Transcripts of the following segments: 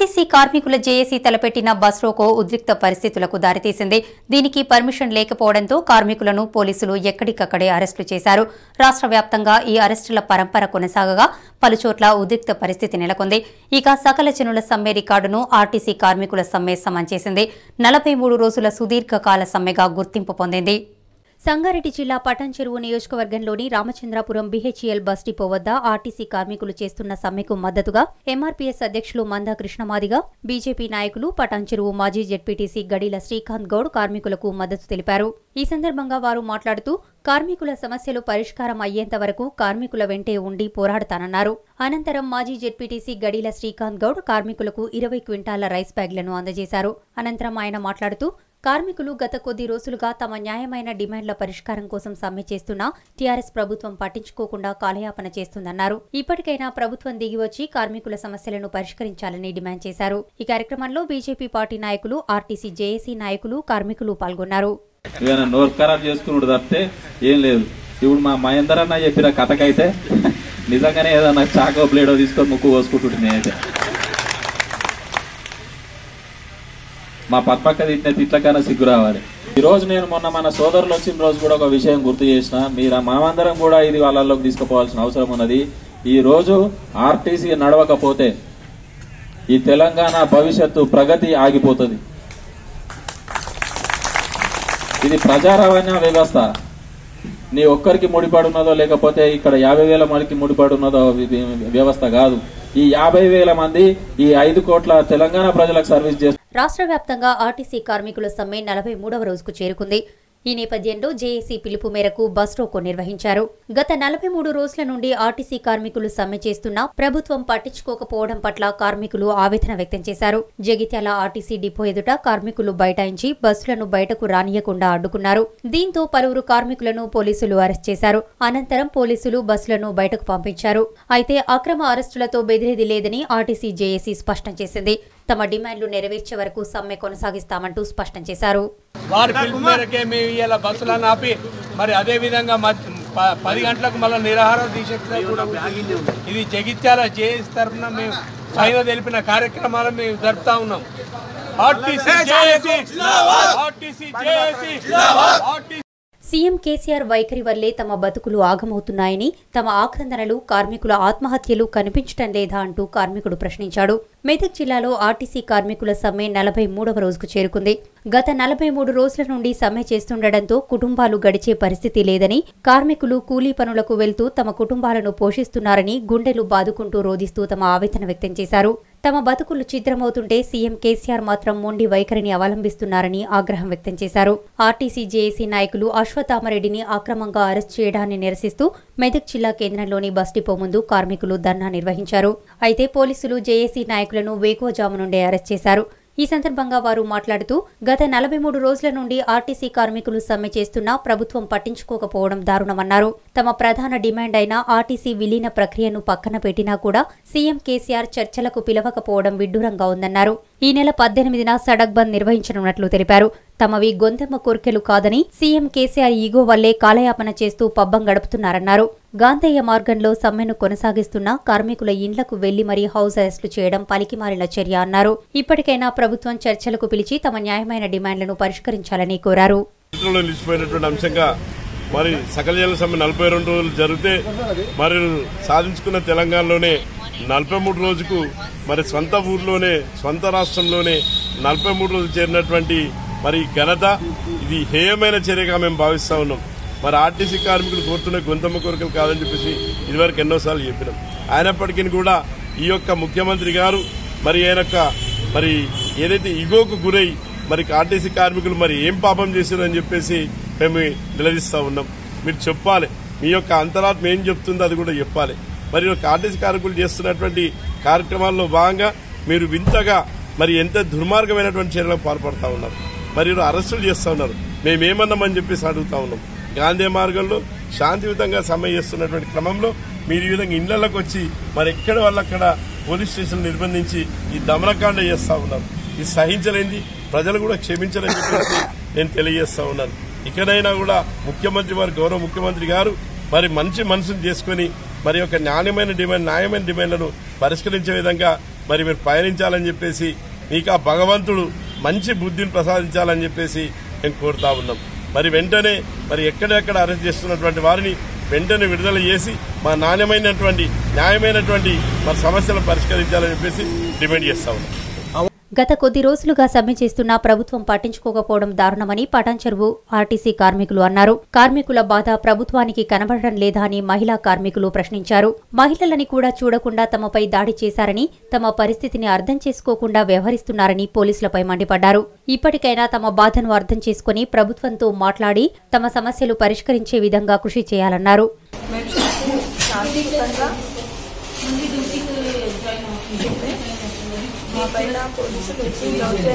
RTC కార్మికుల JAC తలపెట్టిన bus roko ఉద్రిక్త పరిస్థితులకు దారితీసింది. దీనికి పర్మిషన్ లేకపోవడంతో కార్మికులను పోలీసులు ఎక్కడికక్కడే అరెస్టులు చేశారు. రాష్ట్ర వ్యాప్తంగా ఈ అరెస్టుల పరంపర కొనసాగగా పలుచోట్ల ఉద్రిక్త పరిస్థితి నెలకొంది. ఇక సకల జనుల సమ్మె రికార్డును ఆర్టీసీ కార్మికుల సమ్మె సమం చేసింది. 43 రోజుల సుదీర్ఘకాల సమ్మెగా గుర్తింపు పొందింది. సంగారెడ్డి జిల్లా పటాన్చెరువు నియోజకవర్గంలోని రామచంద్రాపురం బీహెచ్ఈఎల్ బస్ డిపో వద్ద ఆర్టీసీ కార్మికులు చేస్తున్న సమ్మెకు మద్దతుగా ఎంఆర్పీఎస్ అధ్యక్షులు మందా కృష్ణమాదిగ, బీజేపీ నాయకులు పటాన్చెరువు మాజీ జెడ్పీటీసీ గడీల శ్రీకాంత్ గౌడ్ కార్మికులకు మద్దతు తెలిపారు. ఈ సందర్భంగా వారు మాట్లాడుతూ కార్మికుల సమస్యలు పరిష్కారం అయ్యేంత వరకు కార్మికుల వెంటే ఉండి పోరాడతానన్నారు. అనంతరం మాజీ జెడ్పీటీసీ గడీల శ్రీకాంత్ గౌడ్ కార్మికులకు 20 క్వింటాల రైస్ బ్యాగ్లను అందజేశారు. అనంతరం ఆయన మాట్లాడుతూ కార్మికులు గత కొద్ది రోజులుగా తమ న్యాయమైన డిమాండ్ల పరిష్కారం కోసం సమ్మె చేస్తున్నా టీఆర్ఎస్ ప్రభుత్వం పట్టించుకోకుండా కాలయాపన చేస్తుందన్నారు. ఇప్పటికైనా ప్రభుత్వం దిగివచ్చి కార్మికుల సమస్యలను పరిష్కరించాలని డిమాండ్ చేశారు. ఈ కార్యక్రమంలో బీజేపీ పార్టీ నాయకులు, ఆర్టీసీ జేఏసీ నాయకులు, కార్మికులు పాల్గొన్నారు. ఇప్పుడు మా మహేందర్ అన్న చెప్పిన కథకైతే నిజంగానే ఏదన్నా చాకో ప్లేడో తీసుకొని ముక్కు కోసుకుంటుంటే మా పక్కన తిట్టిన తిట్లకైనా సిగ్గు రావాలి. ఈ రోజు నేను మొన్న మన సోదరులు వచ్చిన రోజు కూడా ఒక విషయం గుర్తు చేసిన, మీరు మనమందరం కూడా ఇది వాళ్ళలోకి తీసుకుపోవాల్సిన అవసరం ఉన్నది. ఈ రోజు ఆర్టీసీ నడవకపోతే ఈ తెలంగాణ భవిష్యత్తు ప్రగతి ఆగిపోతుంది. ఇది ప్రజా రవాణా వ్యవస్థ. నీ ఒక్కరికి ముడిపడి ఉన్నదో లేకపోతే ఇక్కడ 50,000 మందికి ముడిపడి ఉన్నదో వ్యవస్థ కాదు. ఈ 50,000 మంది ఈ 5 కోట్ల తెలంగాణ ప్రజలకు సర్వీస్ చేస్తారు. రాష్ట్ర వ్యాప్తంగా ఆర్టీసీ కార్మికుల సమ్మె 43వ రోజుకు చేరుకుంది. ఈ నేపథ్యంలో జేఏసీ పిలుపు మేరకు బస్ రోకో నిర్వహించారు. గత 43 రోజుల నుండి ఆర్టీసీ కార్మికులు సమ్మె చేస్తున్నా ప్రభుత్వం పట్టించుకోకపోవడం పట్ల కార్మికులు ఆవేదన వ్యక్తం చేశారు. జగిత్యాల ఆర్టీసీ డిపో ఎదుట కార్మికులు బైఠాయించి బస్సులను బయటకు రానియకుండా అడ్డుకున్నారు. దీంతో పలువురు కార్మికులను పోలీసులు అరెస్ట్ చేశారు. అనంతరం పోలీసులు బస్సులను బయటకు పంపించారు. అయితే అక్రమ అరెస్టులతో బెదిరేది లేదని ఆర్టీసీ జేఏసీ స్పష్టం చేసింది. తమ డిమాండ్లు నెరవేర్చే వరకు సమ్మె కొనసాగిస్తామంటూ స్పష్టం చేశారు. వారి పిలుపు మేరకే మేము ఇలా బస్సులను ఆపి మరి అదే విధంగా 10 గంటలకు మళ్ళీ నిరాహార దీక్ష కూడా ఇది జగిత్యాల జేఏసీ తరఫున మేము పైన తెలిపిన కార్యక్రమాలను మేము జరుపుతా ఉన్నాం. సీఎం కేసీఆర్ వైఖరి వల్లే తమ బతుకులు ఆగమవుతున్నాయని, తమ ఆక్రందనలు, కార్మికుల ఆత్మహత్యలు కనిపించటం లేదా అంటూ కార్మికుడు ప్రశ్నించాడు. మెదక్ జిల్లాలో ఆర్టీసీ కార్మికుల సమ్మె 43వ రోజుకు చేరుకుంది. గత 43 రోజుల నుండి సమ్మె చేస్తుండటంతో కుటుంబాలు గడిచే పరిస్థితి లేదని, కార్మికులు కూలీ పనులకు వెళ్తూ తమ కుటుంబాలను పోషిస్తున్నారని గుండెలు బాదుకుంటూ రోధిస్తూ తమ ఆవేదన వ్యక్తం చేశారు. తమ బతుకులు ఛిద్రమవుతుంటే సీఎం కేసీఆర్ మాత్రం మొండి వైఖరిని అవలంబిస్తున్నారని ఆగ్రహం వ్యక్తం చేశారు. ఆర్టీసీ జేఏసీ నాయకులు అశ్వత్థామరెడ్డిని అక్రమంగా అరెస్ట్ చేయడాన్ని నిరసిస్తూ మెదక్ జిల్లా కేంద్రంలోని బస్ డిపో ముందు కార్మికులు ధర్నా నిర్వహించారు. అయితే పోలీసులు జేఏసీ నాయకులను వేకువజాము నుండే అరెస్ట్ చేశారు. ఈ సందర్భంగా వారు మాట్లాడుతూ గత 43 రోజుల నుండి ఆర్టీసీ కార్మికులు సమ్మె చేస్తున్నా ప్రభుత్వం పట్టించుకోకపోవడం దారుణమన్నారు. తమ ప్రధాన డిమాండ్ అయిన ఆర్టీసీ విలీన ప్రక్రియను పక్కన పెట్టినా కూడా సీఎం కేసీఆర్ చర్చలకు పిలవకపోవడం విడ్డూరంగా ఉందన్నారు. ఈ నెల 18న సడక్ బంద్ నిర్వహించనున్నట్లు తెలిపారు. తమవి గొంతెమ్మ కోర్కెలు కాదని, సీఎం కేసీఆర్ ఈగో వల్లే కాలయాపన చేస్తూ పబ్బం గడుపుతున్నారన్నారు. గాంధేయ మార్గంలో సమ్మెను కొనసాగిస్తున్న కార్మికుల ఇండ్లకు వెళ్లి మరీ హౌస్ అరెస్టులు చేయడం పలికిమాలిన చర్య అన్నారు. ఇప్పటికైనా ప్రభుత్వం చర్చలకు పిలిచి తమ న్యాయమైన డిమాండ్లను పరిష్కరించాలని కోరారు. మరి సకల జనుల సమ్మె 42 రోజులు జరిగితే మరి సాధించుకున్న తెలంగాణలోనే 43 రోజుకు మరి సొంత ఊర్లోనే, సొంత రాష్ట్రంలోనే 43 రోజులు చేరినటువంటి మరి ఘనత, ఇది హేయమైన చర్యగా మేము భావిస్తా ఉన్నాం. మరి ఆర్టీసీ కార్మికులు కోరుతున్న గొంతమ్మ కోరికలు కాదని చెప్పేసి ఇదివరకు ఎన్నోసార్లు చెప్పినాం. అయినప్పటికీ కూడా ఈ యొక్క ముఖ్యమంత్రి గారు మరి మరి ఏదైతే ఇగోకు గురై మరి ఆర్టీసీ కార్మికులు మరి ఏం పాపం చేశారని చెప్పేసి మేము నిలదీస్తా ఉన్నాం. మీరు చెప్పాలి, మీ యొక్క అంతరాత్మ ఏం చెప్తుందో అది కూడా చెప్పాలి. మరి ఆర్టీసీ కార్మికులు చేస్తున్నటువంటి కార్యక్రమాల్లో భాగంగా మీరు వింతగా మరి ఎంత దుర్మార్గమైనటువంటి చర్యలకు పాల్పడతా ఉన్నారు. మరి అరెస్టులు చేస్తా ఉన్నారు. మేమేమన్నామని చెప్పేసి అడుగుతా ఉన్నాం. గాంధీ మార్గంలో శాంతియుతంగా సమ్మె చేస్తున్నటువంటి క్రమంలో మీరు ఈ విధంగా ఇళ్లలోకి వచ్చి మరి ఎక్కడ వాళ్ళక్కడ పోలీస్ స్టేషన్ నిర్బంధించి ఈ దమనకాండ చేస్తా ఉన్నారు. ఇది సహించలేంది, ప్రజలు కూడా క్షమించాలని చెప్పేసి నేను తెలియజేస్తా ఉన్నాను. ఇకనైనా కూడా ముఖ్యమంత్రి వారు, గౌరవ ముఖ్యమంత్రి గారు మరి మంచి మనసును చేసుకుని మరి ఒక న్యాయమైన డిమాండ్లను పరిష్కరించే విధంగా మరి మీరు పయనించాలని చెప్పేసి మీకు ఆ భగవంతుడు మంచి బుద్ధిని ప్రసాదించాలని చెప్పేసి మేము కోరుతా ఉన్నాం. మరి వెంటనే మరి ఎక్కడెక్కడ అరెస్ట్ చేస్తున్నటువంటి వారిని వెంటనే విడుదల చేసి మా నాణ్యమైనటువంటి న్యాయమైనటువంటి మరి సమస్యలను పరిష్కరించాలని చెప్పేసి డిమాండ్ చేస్తా ఉన్నాం. గత కొద్ది రోజులుగా సమ్మె చేస్తున్నా ప్రభుత్వం పట్టించుకోకపోవడం దారుణమని పటాన్చెరువు ఆర్టీసీ కార్మికులు అన్నారు. కార్మికుల బాధ ప్రభుత్వానికి కనబడడం లేదా అని మహిళా కార్మికులు ప్రశ్నించారు. మహిళలని కూడా చూడకుండా తమపై దాడి చేశారని, తమ పరిస్థితిని అర్థం చేసుకోకుండా వ్యవహరిస్తున్నారని పోలీసులపై మండిపడ్డారు. ఇప్పటికైనా తమ బాధను అర్థం చేసుకుని ప్రభుత్వంతో మాట్లాడి తమ సమస్యలు పరిష్కరించే విధంగా కృషి చేయాలన్నారు. మా పైన పోలీసులు వచ్చి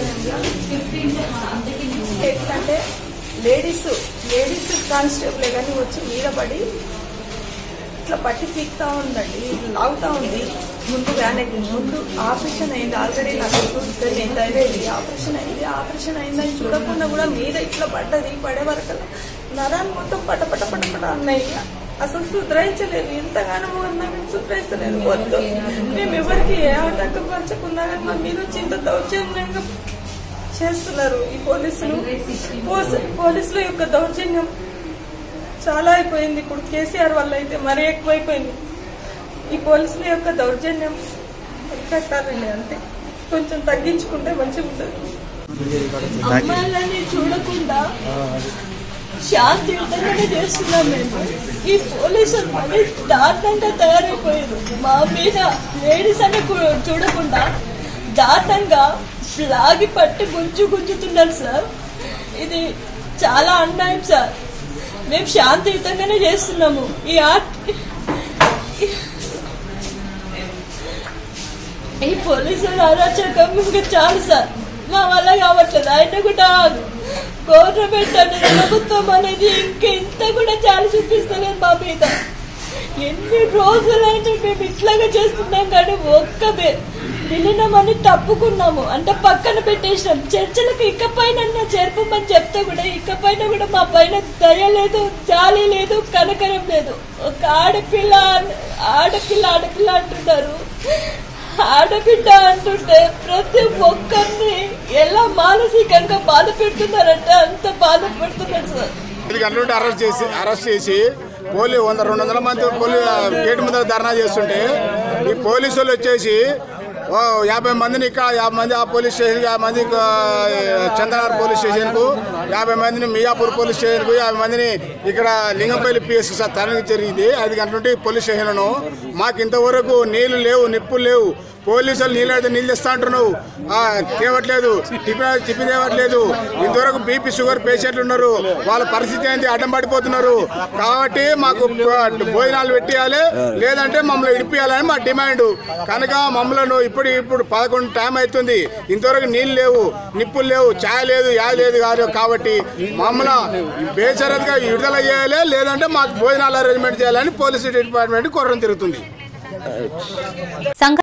ఎట్లంటే లేడీస్ కానిస్టేబులే కానీ వచ్చి మీద పడి ఇట్లా పట్టి పీక్తా ఉందండి, లాగుతా ఉంది. ముందు ముందు ఆపరేషన్ అయింది, ఆల్రెడీ నాకు ఎంత అయింది, ఆపరేషన్ అయిందని చూడకుండా కూడా మీద ఇట్లా పడ్డది. పడే వరకు నరాన్ని మొత్తం పటపట అన్నాయి. అసలు సుధరించలేదు, ఎంతగానో మేము సుధరిస్తలేదు. వద్దు, మేము ఎవరికి ఏ ఆటంకం పంచకుండా కానీ మా మీద చింత దౌర్జన్యంగా చేస్తున్నారు ఈ పోలీసుల యొక్క దౌర్జన్యం చాలా అయిపోయింది. ఇప్పుడు కేసీఆర్ వల్ల అయితే మరీ ఎక్కువైపోయింది. ఈ పోలీసుల యొక్క దౌర్జన్యం పెట్టాలండి, అంతే. కొంచెం తగ్గించుకుంటే మంచిగా ఉంటుంది. అమ్మాయిలని చూడకుండా శాంతియుతంగానే చేస్తున్నాం మేము. ఈ పోలీసులు మళ్ళీ దారుణంగా తయారైపోయారు. మా మీద లేడీస్ అని చూడకుండా దారుణంగా లాగి పట్టి గుంజుతున్నారు సార్. ఇది చాలా అన్యాయం సార్. మేము శాంతియుతంగానే చేస్తున్నాము. ఈ పోలీసులు అరాచకం ఇంకా చాలు సార్, మా వల్ల కావట్లేదు. ఆయన కూడా గవర్నమెంట్ అనేది, ప్రభుత్వం అనేది ఇంత కూడా చాలా చూపిస్తలేదు మా మీద. ఎన్ని రోజులైనా మేము ఇట్లాగా చేస్తున్నాం కానీ ఒక్క విలీనమని తప్పుకున్నాము అంటే పక్కన పెట్టేసినాం. చర్చలకు ఇకపైన చేర్పమని చెప్తే కూడా ఇకపైన కూడా మా పైన దయ లేదు, జాలి లేదు, కనకరం లేదు. ఒక ఆడపిల్ల అంటున్నారు. ఆడబిడ్డ అంటుంటే ప్రతి ఒక్కరిని ఎలా మానసికంగా బాధ పెడుతున్నారంటే అంత బాధ పెడుతున్నారు సార్. 5 గంటల నుండి అరెస్ట్ చేసి 100-200 మంది గేట్ ముందర ధర్నా చేస్తుంటే ఈ పోలీసులు వచ్చేసి 50 మందిని ఇక్కడ, 50 మంది ఆ పోలీస్ స్టేషన్కి, 50 మంది చంద్రనగర్ పోలీస్ స్టేషన్కు, 50 మందిని మియాపూర్ పోలీస్ స్టేషన్కు, 50 మందిని ఇక్కడ లింగంపల్లి పిఎస్కి తరలించడం జరిగింది. 5 గంటల నుండి పోలీస్ స్టేషన్లను. మాకు ఇంతవరకు నీళ్లు లేవు, నిప్పులు లేవు. పోలీసులు నీళ్ళు తెస్తా అంటున్నావు, తేవట్లేదు. టిఫిన్ తేవట్లేదు. ఇంతవరకు బీపీ షుగర్ పేషెంట్లు ఉన్నారు, వాళ్ళ పరిస్థితి ఏంటి, అడ్డం పడిపోతున్నారు. కాబట్టి మాకు భోజనాలు పెట్టేయాలి, లేదంటే మమ్మల్ని ఇడిపియాలని మా డిమాండ్. కనుక మమ్మల్ని ఇప్పుడు 11 టైం అవుతుంది, ఇంతవరకు నీళ్ళు లేవు, నిప్పులు లేవు, ఛాయ్ లేదు, లేదు కాదు. కాబట్టి మమ్మల్ని బేషరతుగా విడుదల చేయాలి, లేదంటే మాకు భోజనాలు అరేంజ్మెంట్ చేయాలని పోలీసు డిపార్ట్మెంట్ కోరడం జరుగుతుంది.